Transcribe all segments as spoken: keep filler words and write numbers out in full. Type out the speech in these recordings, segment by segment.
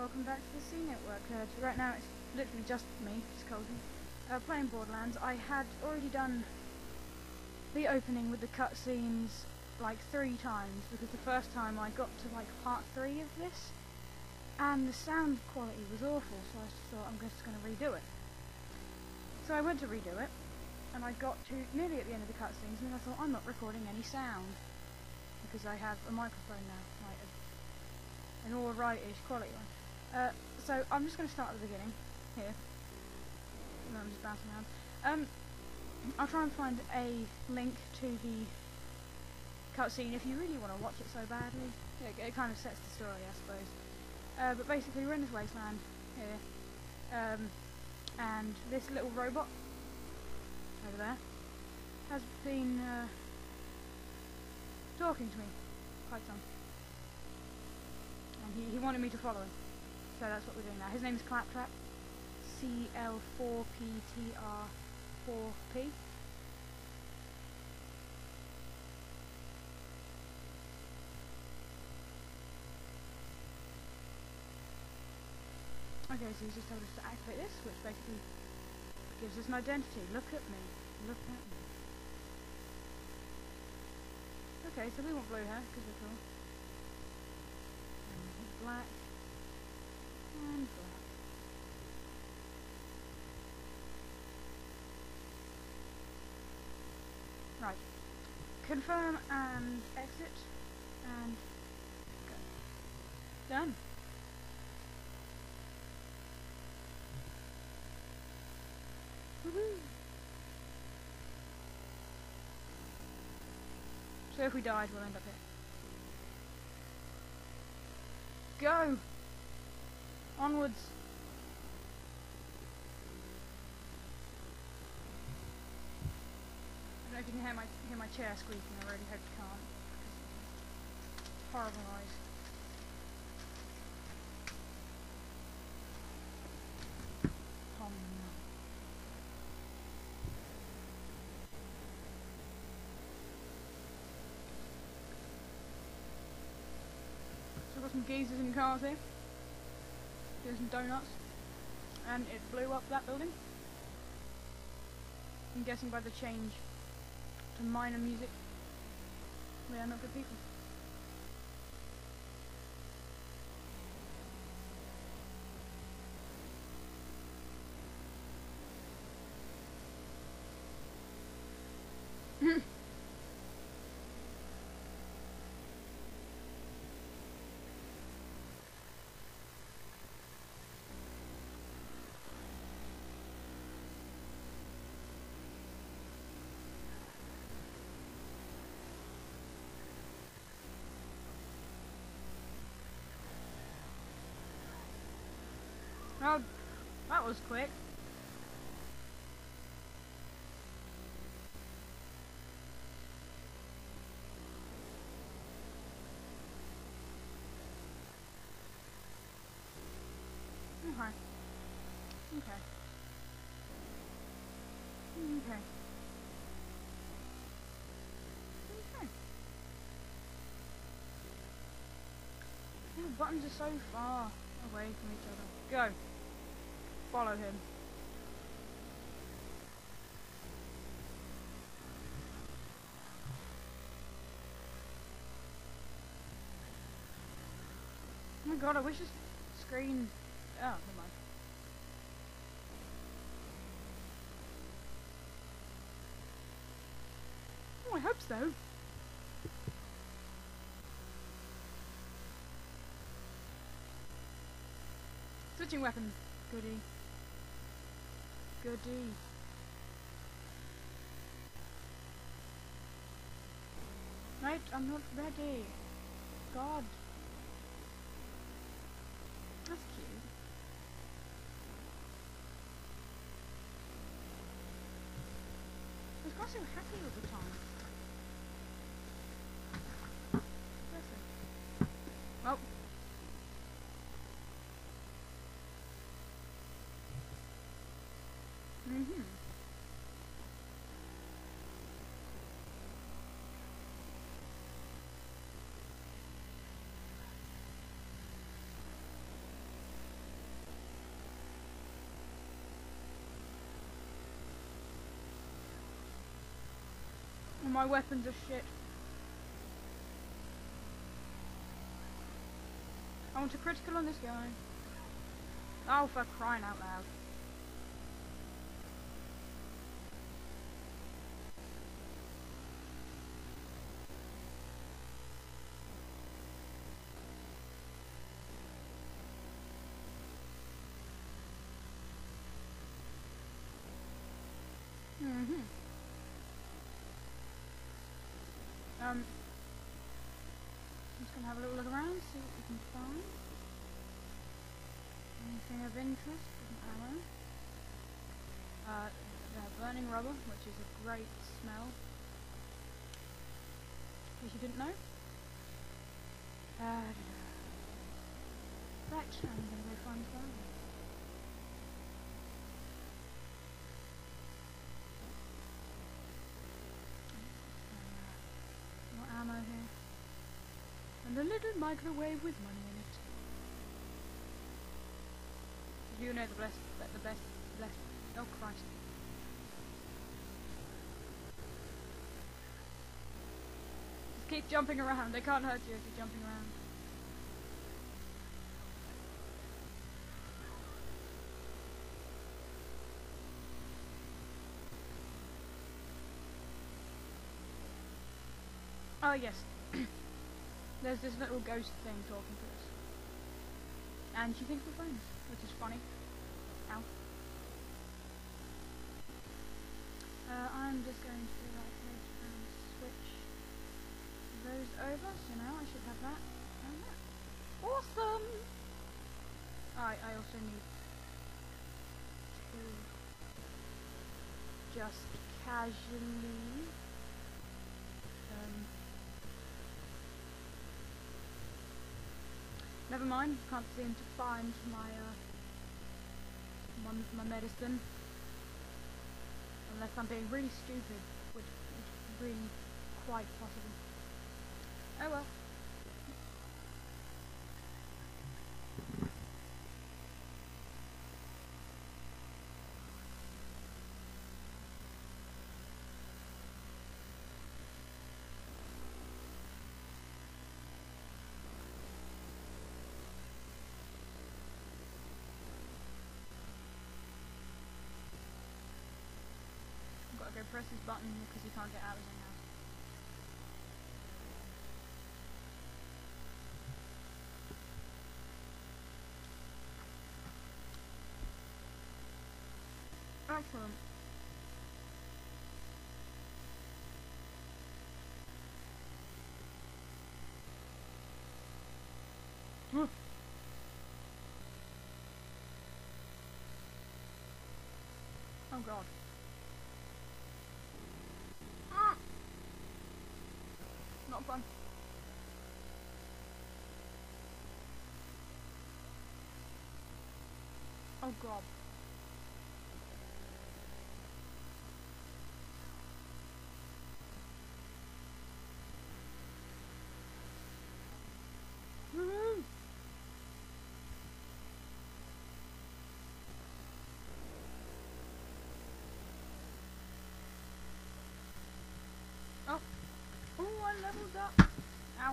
welcome back to the C Network. Uh, right now it's literally just me, just Colton, uh, playing Borderlands. I had already done the opening with the cutscenes like three times, because the first time I got to like part three of this, and the sound quality was awful, so I just thought I'm just going to redo it. So I went to redo it, and I got to nearly at the end of the cutscenes, and then I thought I'm not recording any sound, because I have a microphone now, like a, an alright-ish quality one. Uh, so I'm just going to start at the beginning, here. No, I'm just bouncing around. Um, I'll try and find a link to the cutscene if you really want to watch it so badly. It, it kind of sets the story, I suppose. Uh, but basically we're in this wasteland here, um, and this little robot over there has been uh, talking to me quite some, and he, he wanted me to follow him, so that's what we're doing now. His name is Claptrap, C L four P T R four P. Okay, so he's just told us to activate this, which basically gives us an identity. Look at me. Look at me. Okay, so we want blue hair, because we're cool. And black. And black. Right. Confirm and exit. And go. Done. Woohoo! So if we died, we'll end up here. Go! Onwards! I don't know if you can hear my hear my chair squeaking. I really hope you can't. Horrible noise. Oh no. So I've got some geezers in cars here. Doing some donuts. And it blew up that building. I'm guessing by the change to minor music. They are not good people. Oh, that was quick. Okay. Okay. Okay. Okay. The buttons are so far away from each other. Go. Follow him. Oh my god, I wish this screen... Oh, never mind. Oh, I hope so. Switching weapons. Goody. Goody. Right, I'm not ready. God. That's cute. He's got so happy all the time. Bless him. Oh. Mm-hmm. my weapons are shit. I want a critical on this guy. Oh, for crying out loud. Mm-hmm. Um, I'm just gonna have a little look around, see what we can find. Anything of interest? Ammo. Uh, uh, burning rubber, which is a great smell. In case you didn't know. Uh, right, I'm gonna go find that. Ammo here. And a little microwave with money in it. You know the best, the best, best. Oh Christ. Just keep jumping around. They can't hurt you if you're jumping around. Oh yes. There's this little ghost thing talking to us. And she thinks we're friends, which is funny. Ow. Uh, I'm just going to right click and switch those over, so now I should have that and that. Awesome! I, I also need to just casually um, never mind, can't seem to find my, uh, my, my medicine. Unless I'm being really stupid, which is really quite possible. Oh well. Go press this button because you can't get out of the house. Excellent. Woo. Oh god. Not fun. Oh god. Woo! Oh. Oh, I leveled up. Ow.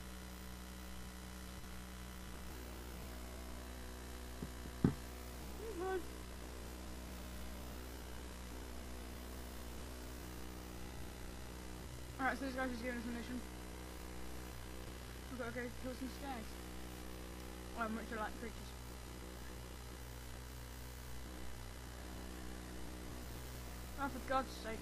Alright, so this guy's just giving us a mission. We've got to go kill some stags. Um, which are like creatures. Oh, for God's sake.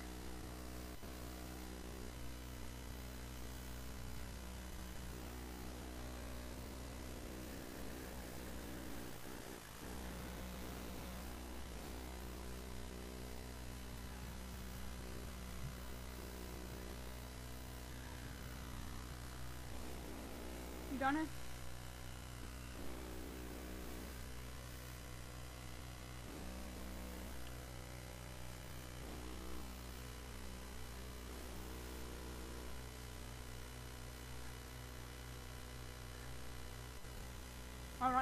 You done it? Alright.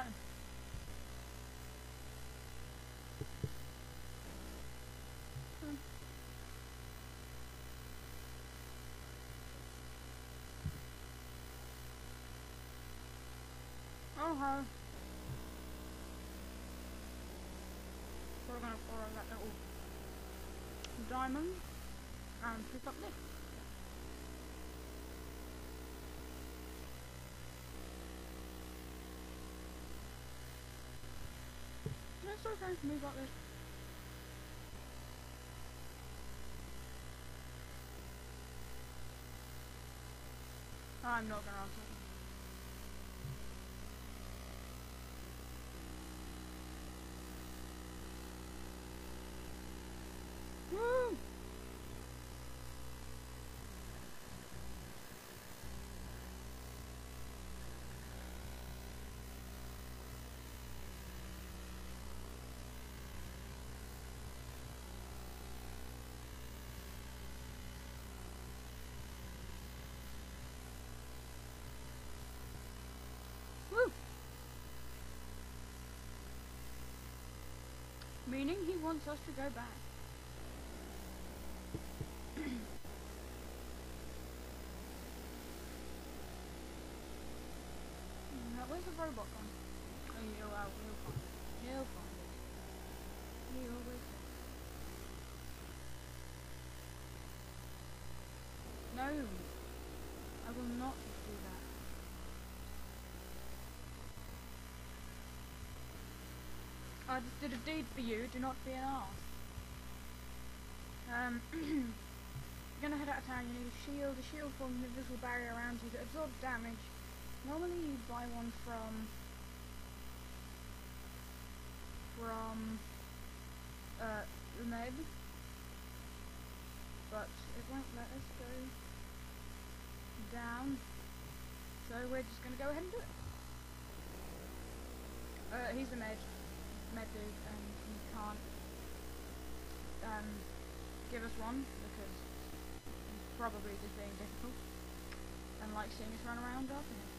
Oh ho. So we're gonna follow that little diamond and pick up this. It's okay to move like this. I'm not gonna answer. Woo! Woo! Meaning he wants us to go back. Now, where's the robot gone? Oh, he'll, uh, he'll find it. He'll find it. He always does. No! I will not do that. I just did a deed for you, do not be an arse. Um, you're gonna head out of town, you need a shield. A shield forms an invisible barrier around you that absorbs damage. Normally you buy one from... from... uh, the Meg. But it won't let us go down. So we're just gonna go ahead and do it. Uh, he's the med. Med dude, and he can't um, give us one because he's probably just being difficult and likes seeing us run around after him.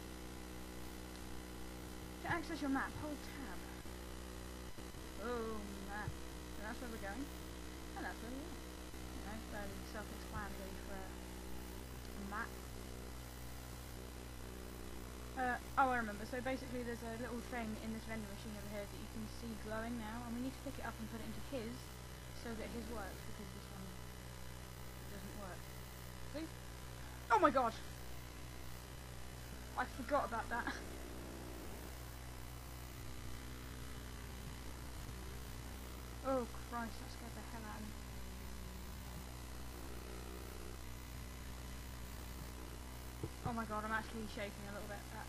To access your map, hold tab. Oh, map. So that's where we're going, and that's where we are. You know, fairly self-explanatory for a map. Uh, oh, I remember. So basically there's a little thing in this vending machine over here that you can see glowing now, and we need to pick it up and put it into his, so that his works, because this one doesn't work. See? Oh my god! I forgot about that. Oh Christ, that scared the hell out of me. Oh my god, I'm actually shaking a little bit. That.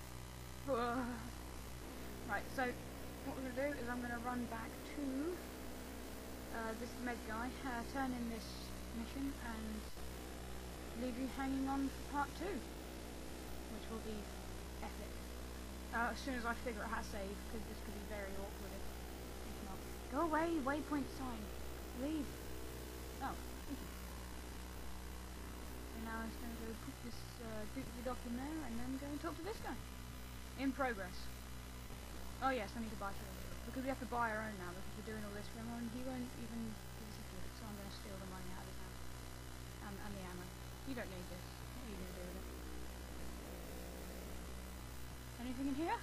Right, so what we're going to do is I'm going to run back to uh, this med guy, uh, turn in this mission, and leave you hanging on for part two, which will be epic. Uh, as soon as I figure out how to save, because this could be very awkward if, if not. Go away, waypoint sign. Leave. Oh, thank you. Now I'm just going to go put this uh, duplicate doc in there and then go and talk to this guy. In progress. Oh yes, I need to buy for it. Because we have to buy our own now because we're doing all this for him and he won't even give us a gift, so I'm going to steal the money out of his hand. And, and the ammo. You don't need this. What are you going to do with it? Anything in here?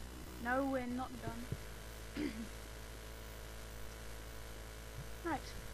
No, we're not done. Right.